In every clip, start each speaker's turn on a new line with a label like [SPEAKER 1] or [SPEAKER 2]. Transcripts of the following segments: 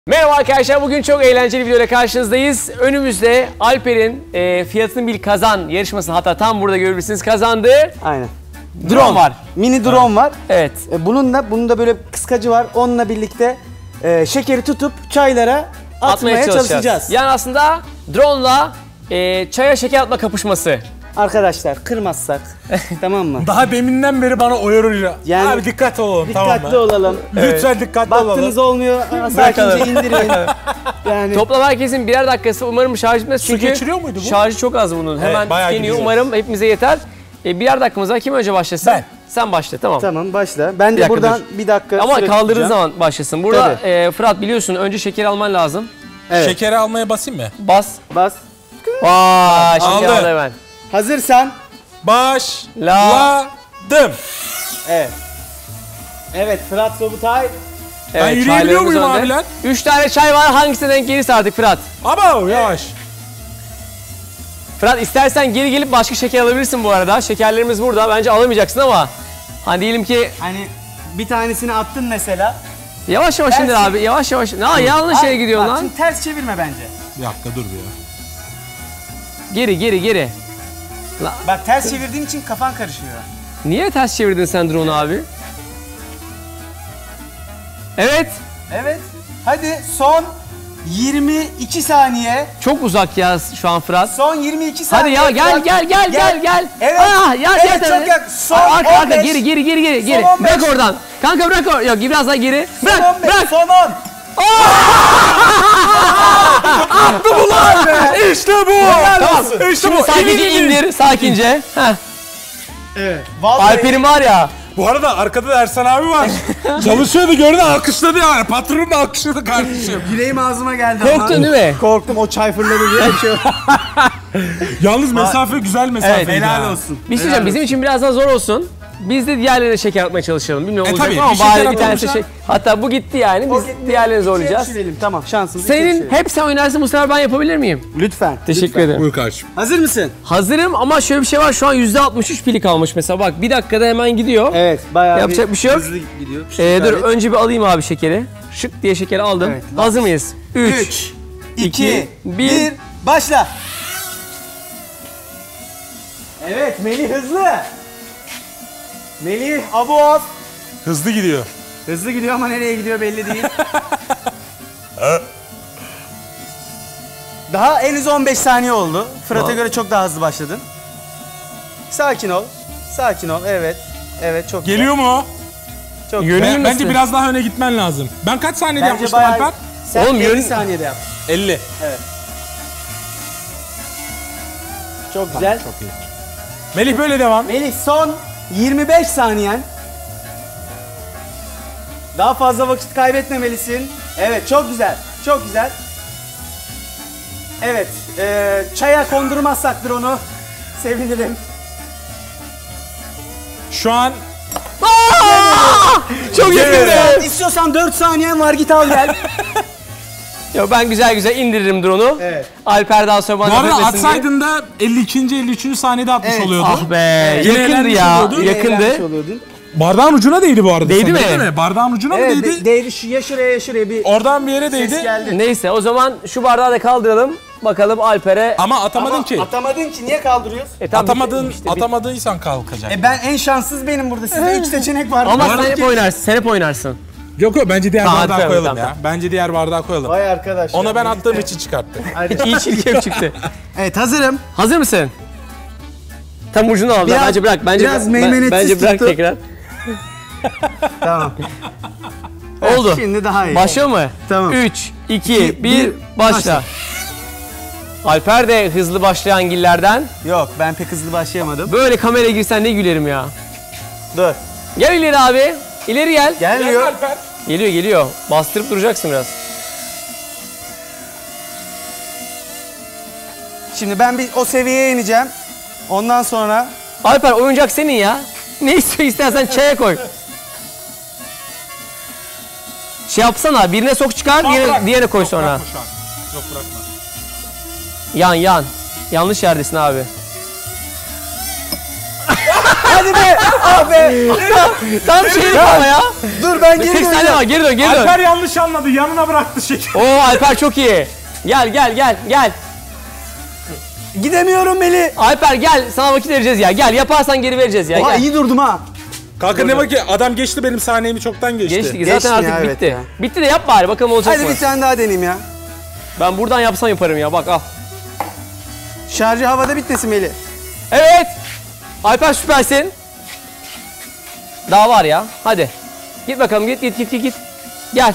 [SPEAKER 1] Merhaba arkadaşlar, bugün çok eğlenceli bir videoyla karşınızdayız. Önümüzde Alper'in Fiyatını Bil Kazan yarışması, hatta tam burada görebilirsiniz, kazandığı
[SPEAKER 2] aynen
[SPEAKER 1] drone var.
[SPEAKER 2] Mini drone var.
[SPEAKER 1] Evet.
[SPEAKER 2] Bunun da böyle kıskacı var. Onunla birlikte şekeri tutup çaylara atmaya çalışacağız.
[SPEAKER 1] Yani aslında drone'la çaya şeker atma kapışması.
[SPEAKER 2] Arkadaşlar kırmazsak tamam mı?
[SPEAKER 3] Daha deminden beri bana oyarıyor.
[SPEAKER 2] Yani
[SPEAKER 3] abi dikkat olalım,
[SPEAKER 2] dikkatli
[SPEAKER 3] tamam mı?
[SPEAKER 2] olalım.
[SPEAKER 3] Lütfen dikkatli olalım.
[SPEAKER 2] Baktınız olmuyor, sakince indirin. Yani
[SPEAKER 1] Toplam herkesin birer dakikası, umarım şarj bitmez.
[SPEAKER 3] Su geçiriyor muydu bu?
[SPEAKER 1] Şarjı çok az bunun.
[SPEAKER 3] Evet,
[SPEAKER 1] Hemen
[SPEAKER 3] bayağı
[SPEAKER 1] tükeniyor.
[SPEAKER 3] gidiyor.
[SPEAKER 1] Umarım hepimize yeter. Birer dakikamız var. Kim önce başlasın?
[SPEAKER 3] Ben.
[SPEAKER 1] Sen başla, tamam.
[SPEAKER 2] tamam başla. Ben
[SPEAKER 1] Bir
[SPEAKER 2] de
[SPEAKER 1] dakika,
[SPEAKER 2] buradan
[SPEAKER 1] dur.
[SPEAKER 2] bir dakika
[SPEAKER 1] Ama
[SPEAKER 2] süre
[SPEAKER 1] kaldırdığı
[SPEAKER 2] tutacağım.
[SPEAKER 1] zaman başlasın. Burada Fırat, biliyorsun önce şeker alman lazım.
[SPEAKER 2] Evet.
[SPEAKER 3] Şekeri almaya basayım mı?
[SPEAKER 1] Bas.
[SPEAKER 2] Bas.
[SPEAKER 1] Vaa, şeker
[SPEAKER 3] Aldı.
[SPEAKER 1] aldı hemen.
[SPEAKER 2] Hazırsan.
[SPEAKER 3] Başladım.
[SPEAKER 2] Evet. Evet, Fırat Sobutay.
[SPEAKER 1] Evet,
[SPEAKER 3] Ben yürüyebiliyor
[SPEAKER 1] çaylarımız
[SPEAKER 3] muyum
[SPEAKER 1] önde.
[SPEAKER 3] abiler?
[SPEAKER 1] 3 tane çay var, hangisine denk gelirse artık Fırat.
[SPEAKER 3] Abo yavaş.
[SPEAKER 1] Fırat, istersen geri gelip başka şeker alabilirsin bu arada. Şekerlerimiz burada, bence alamayacaksın ama. Hani diyelim ki
[SPEAKER 2] Hani bir tanesini attın mesela.
[SPEAKER 1] yavaş yavaş indir abi, yavaş yavaş. Yanlış şeye gidiyorsun
[SPEAKER 2] Bak,
[SPEAKER 1] lan.
[SPEAKER 2] şimdi ters çevirme bence.
[SPEAKER 3] Bir dakika dur bir ya.
[SPEAKER 1] Geri.
[SPEAKER 2] Bak ters çevirdiğin için kafan karışıyor.
[SPEAKER 1] Niye ters çevirdin sen drone'u abi? Evet.
[SPEAKER 2] Evet. Hadi son 22 saniye.
[SPEAKER 1] Çok uzak ya şu an Fırat.
[SPEAKER 2] Son 22
[SPEAKER 1] Hadi
[SPEAKER 2] saniye.
[SPEAKER 1] ya, gel.
[SPEAKER 2] Evet.
[SPEAKER 1] Ya
[SPEAKER 2] Evet, çok yakın. Son
[SPEAKER 1] arka
[SPEAKER 2] 15.
[SPEAKER 1] geri.
[SPEAKER 2] Son 15.
[SPEAKER 1] Bırak oradan. Kanka bırak oradan. Yok, biraz daha geri.
[SPEAKER 2] Son 15.
[SPEAKER 1] Bırak.
[SPEAKER 2] Son 10.
[SPEAKER 3] Attım ulan be. İşte bu.
[SPEAKER 1] Tamam.
[SPEAKER 3] İşte
[SPEAKER 1] Şimdi
[SPEAKER 3] bu.
[SPEAKER 1] sakince indir, sakince. Heh.
[SPEAKER 2] Evet. Vallahi
[SPEAKER 1] Alper'in var ya.
[SPEAKER 3] Bu arada arkada da Ersan abi var. Çalışıyordu, gördü, alkışladı yani. Patron da alkışladı kardeşim.
[SPEAKER 2] yüreğim ağzıma geldi
[SPEAKER 1] Korktun değil mi?
[SPEAKER 2] Korktum, o çay fırladı diye bir şey.
[SPEAKER 3] Yalnız mesafe güzel mesafeydi.
[SPEAKER 1] Evet,
[SPEAKER 3] ha.
[SPEAKER 2] Helal olsun.
[SPEAKER 1] Bir şey söyleyeceğim, bizim için biraz daha zor olsun. Biz de diğerlerine şeker atmaya çalışalım. Bilmiyorum olacak
[SPEAKER 3] tabii,
[SPEAKER 1] mı ama
[SPEAKER 3] bir şeker
[SPEAKER 1] bari bir
[SPEAKER 3] atalım
[SPEAKER 1] tanesi
[SPEAKER 3] şu an.
[SPEAKER 1] şey. Hatta bu gitti yani. Biz diğerlerini zorlayacağız.
[SPEAKER 2] Tamam, şansımızı
[SPEAKER 1] Senin hep sen oynarsın, bu sefer ben yapabilir miyim?
[SPEAKER 2] Lütfen.
[SPEAKER 1] Teşekkür ederim.
[SPEAKER 3] Buyur kardeşim.
[SPEAKER 2] Hazır mısın?
[SPEAKER 1] Hazırım ama şöyle bir şey var, şu an %63 pili kalmış mesela, bak bir dakikada hemen gidiyor.
[SPEAKER 2] Evet, bayağı
[SPEAKER 1] Yapacak bir şey yok.
[SPEAKER 2] hızlı gidiyor.
[SPEAKER 1] Dur önce bir alayım abi şekeri. Şık diye şekeri aldım.
[SPEAKER 2] Evet,
[SPEAKER 1] Hazır mıyız?
[SPEAKER 2] 3, 2,
[SPEAKER 1] 1.
[SPEAKER 2] 1, başla. Evet, Melih hızlı. Melih, Abuaf.
[SPEAKER 3] Hızlı gidiyor.
[SPEAKER 2] Hızlı gidiyor ama nereye gidiyor belli değil. Daha henüz 15 saniye oldu. Fırat'a göre çok daha hızlı başladın. Sakin ol. Sakin ol. Evet. Evet, çok güzel.
[SPEAKER 3] Geliyor mu?
[SPEAKER 2] Çok
[SPEAKER 1] Yönü-
[SPEAKER 2] güzel.
[SPEAKER 1] nasıl?
[SPEAKER 3] Bence biraz daha öne gitmen lazım. Ben kaç saniyede
[SPEAKER 2] Bence
[SPEAKER 3] yapmıştım
[SPEAKER 2] bayağı...
[SPEAKER 3] Alper?
[SPEAKER 2] Sen
[SPEAKER 1] Oğlum,
[SPEAKER 2] 50 saniyede yap.
[SPEAKER 3] 50.
[SPEAKER 2] Evet. Çok güzel.
[SPEAKER 3] Çok iyi. Melih böyle devam.
[SPEAKER 2] Melih, son 25 saniyen. Daha fazla vakit kaybetmemelisin. Evet, çok güzel. Çok güzel. Evet, çaya kondurmazsak onu sevinirim.
[SPEAKER 3] Şu an
[SPEAKER 1] Çok yakındı.
[SPEAKER 2] İstiyorsan 4 saniyen var, git al gel.
[SPEAKER 1] Yo, ben güzel indiririm drone'u.
[SPEAKER 2] Evet.
[SPEAKER 1] Alper daha sonra
[SPEAKER 3] bu
[SPEAKER 1] bana
[SPEAKER 3] arada
[SPEAKER 1] defetmesin diye.
[SPEAKER 3] atsaydın da 52. 53. saniyede atmış
[SPEAKER 2] Evet.
[SPEAKER 3] oluyordu.
[SPEAKER 1] Ah be,
[SPEAKER 3] Yine
[SPEAKER 1] yakındı
[SPEAKER 3] eğlenmiş
[SPEAKER 1] ya,
[SPEAKER 3] oluyordun.
[SPEAKER 1] yakındı.
[SPEAKER 2] Eğlenmiş oluyordun.
[SPEAKER 3] Bardağın ucuna değdi bu arada.
[SPEAKER 1] Değdi
[SPEAKER 3] Sen
[SPEAKER 1] mi?
[SPEAKER 3] değil mi? Bardağın ucuna mı
[SPEAKER 2] Evet,
[SPEAKER 3] değdi?
[SPEAKER 2] değdi ya şuraya ya şuraya bir
[SPEAKER 3] Oradan bir yere
[SPEAKER 2] ses
[SPEAKER 3] değdi.
[SPEAKER 2] geldi.
[SPEAKER 1] Neyse, o zaman şu bardağı da kaldıralım. Bakalım Alper'e.
[SPEAKER 3] Ama atamadın
[SPEAKER 2] Ama
[SPEAKER 3] ki.
[SPEAKER 2] atamadın ki, niye kaldırıyorsun?
[SPEAKER 1] Tamam,
[SPEAKER 3] Atamadıysan kalkacak.
[SPEAKER 2] Ben en şanssız benim burada. Sizde 3 seçenek var.
[SPEAKER 1] Ama
[SPEAKER 3] Bu arada
[SPEAKER 1] sen hep oynarsın. Sen hep oynarsın.
[SPEAKER 3] Yok bence diğer
[SPEAKER 1] Tamam,
[SPEAKER 3] bardağı
[SPEAKER 1] tamam,
[SPEAKER 3] koyalım
[SPEAKER 1] tamam,
[SPEAKER 3] ya. Bence diğer bardağı koyalım.
[SPEAKER 2] Vay arkadaş.
[SPEAKER 3] Ona
[SPEAKER 2] ya.
[SPEAKER 3] ben attığım için çıkarttım.
[SPEAKER 1] Hiç iyi çirkef çıktı.
[SPEAKER 2] Evet, hazırım.
[SPEAKER 1] Hazır mısın? Tam ucunu aldı.
[SPEAKER 2] Biraz-
[SPEAKER 1] Bence bırak.
[SPEAKER 2] biraz meymenetsiz
[SPEAKER 1] bence bırak
[SPEAKER 2] tuttu.
[SPEAKER 1] tekrar.
[SPEAKER 2] Tamam.
[SPEAKER 1] Oldu.
[SPEAKER 2] Şimdi daha iyi.
[SPEAKER 1] Başlıyor mu?
[SPEAKER 2] Tamam.
[SPEAKER 1] 3, 2, 1,
[SPEAKER 2] bir,
[SPEAKER 1] başla.
[SPEAKER 2] başla.
[SPEAKER 1] Alper de hızlı başlayan gillerden.
[SPEAKER 2] Yok, ben pek hızlı başlayamadım.
[SPEAKER 1] Böyle kameraya girsen ne gülerim ya.
[SPEAKER 2] Dur.
[SPEAKER 1] Gel ileri abi. İleri gel.
[SPEAKER 2] Gelmiyor.
[SPEAKER 3] Alper.
[SPEAKER 1] Geliyor. Bastırıp duracaksın biraz.
[SPEAKER 2] Şimdi ben bir o seviyeye ineceğim. Ondan sonra
[SPEAKER 1] Alper, oyuncak senin ya. Ne istersen çaya koy. Şey yapsana, birine sok çıkar, diğerine koy sonra.
[SPEAKER 3] Bırakma şu an. Yok, bırakma.
[SPEAKER 1] Yan. Yanlış yerdesin abi.
[SPEAKER 2] Hadi be. Ah be.
[SPEAKER 1] Tam şey ama ya.
[SPEAKER 2] Dur ben geri
[SPEAKER 1] 40 saniye
[SPEAKER 2] döneceğim.
[SPEAKER 1] var, geri dön, geri dön.
[SPEAKER 3] Alper yanlış anladı. Yanına bıraktı şekeri.
[SPEAKER 1] Oo Alper çok iyi. Gel.
[SPEAKER 2] Gidemiyorum Melih.
[SPEAKER 1] Alper gel, sana vakit vereceğiz ya. Gel, yaparsan geri vereceğiz ya.
[SPEAKER 2] Oha
[SPEAKER 1] Gel.
[SPEAKER 2] iyi durdum ha.
[SPEAKER 3] Kanka ne bak ya, adam geçti benim saniyemi, çoktan geçti.
[SPEAKER 1] Geçtik
[SPEAKER 2] Geçtin
[SPEAKER 1] zaten artık
[SPEAKER 2] ya, evet
[SPEAKER 1] bitti.
[SPEAKER 2] ya.
[SPEAKER 1] Bitti de yap bari, bakalım olacak
[SPEAKER 2] Hadi
[SPEAKER 1] mı?
[SPEAKER 2] bir tane daha deneyeyim ya.
[SPEAKER 1] Ben buradan yapsam yaparım ya, bak al.
[SPEAKER 2] Şarjı havada bitmesin Melih.
[SPEAKER 1] Evet. Alper süpersin. Daha var ya. Hadi. Git bakalım, git. Gel.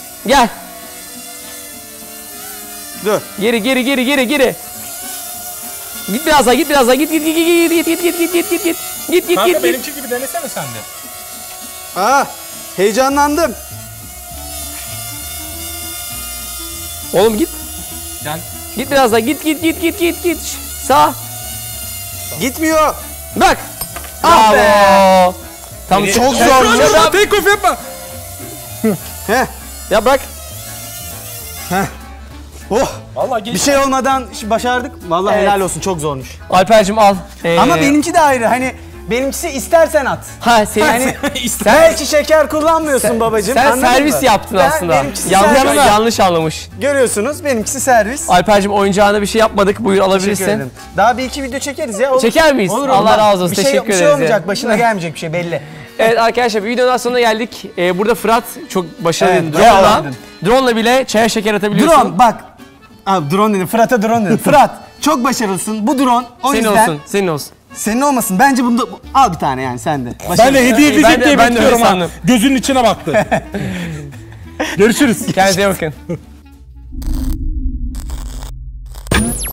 [SPEAKER 2] Dur.
[SPEAKER 1] Geri. Git biraz daha, Git.
[SPEAKER 3] Kanka benimki gibi denesene sen de.
[SPEAKER 2] Ah heyecanlandım.
[SPEAKER 1] Oğlum git.
[SPEAKER 3] Gel.
[SPEAKER 1] Git biraz daha, git. Sağ.
[SPEAKER 2] Gitmiyor.
[SPEAKER 1] Bak.
[SPEAKER 2] Ah be.
[SPEAKER 1] Bravo. Tam
[SPEAKER 2] Çok
[SPEAKER 1] Ya
[SPEAKER 2] zor.
[SPEAKER 1] bırak.
[SPEAKER 3] Take off yapma.
[SPEAKER 2] Heh.
[SPEAKER 1] Ya bırak.
[SPEAKER 2] Oh.
[SPEAKER 3] Vallahi
[SPEAKER 2] Bir
[SPEAKER 3] geç.
[SPEAKER 2] şey olmadan başardık. Vallahi
[SPEAKER 1] Evet.
[SPEAKER 2] helal olsun, çok zormuş.
[SPEAKER 1] Alper'cim al.
[SPEAKER 2] Ama benimki de ayrı. Hani benimkisi istersen at.
[SPEAKER 1] Ha senin
[SPEAKER 2] Hani belki şeker kullanmıyorsun babacığım.
[SPEAKER 1] sen
[SPEAKER 2] anladın
[SPEAKER 1] servis
[SPEAKER 2] mı?
[SPEAKER 1] yaptın
[SPEAKER 2] Ben-
[SPEAKER 1] aslında.
[SPEAKER 2] benimkisi
[SPEAKER 1] Yanlış,
[SPEAKER 2] servis.
[SPEAKER 1] yanlış anlamış.
[SPEAKER 2] Görüyorsunuz benimkisi servis.
[SPEAKER 1] Alper'cim oyuncağına bir şey yapmadık. Buyur
[SPEAKER 2] Teşekkür
[SPEAKER 1] alabilirsin.
[SPEAKER 2] ederim. Daha bir iki video çekeriz ya. Olur.
[SPEAKER 1] Çeker miyiz?
[SPEAKER 2] Olur,
[SPEAKER 1] Allah
[SPEAKER 2] olur.
[SPEAKER 1] razı olsun.
[SPEAKER 2] Bir şey,
[SPEAKER 1] Teşekkür
[SPEAKER 2] bir şey
[SPEAKER 1] ederiz
[SPEAKER 2] olmayacak.
[SPEAKER 1] ya.
[SPEAKER 2] Başına gelmeyecek bir şey belli.
[SPEAKER 1] Evet arkadaşlar bir videonun daha sonuna geldik. Burada Fırat çok başarılı.
[SPEAKER 2] Evet,
[SPEAKER 1] Drone'la,
[SPEAKER 2] bravo.
[SPEAKER 1] drone'la bile çaya şeker atabiliyorsun.
[SPEAKER 2] Drone bak. Abi drone dedim. Fırat'a drone dedim. Fırat çok başarılısın. Bu drone o
[SPEAKER 1] Senin
[SPEAKER 2] yüzden
[SPEAKER 1] olsun, senin olsun.
[SPEAKER 2] senin olmasın. Bence bunda al bir tane yani sen de.
[SPEAKER 3] Ben de hediye edecek
[SPEAKER 1] Ben de-
[SPEAKER 3] diye
[SPEAKER 1] ben de öyle
[SPEAKER 3] bekliyorum ha.
[SPEAKER 1] sandım.
[SPEAKER 3] Gözünün içine baktı. Görüşürüz.
[SPEAKER 1] Kendinize iyi bakın.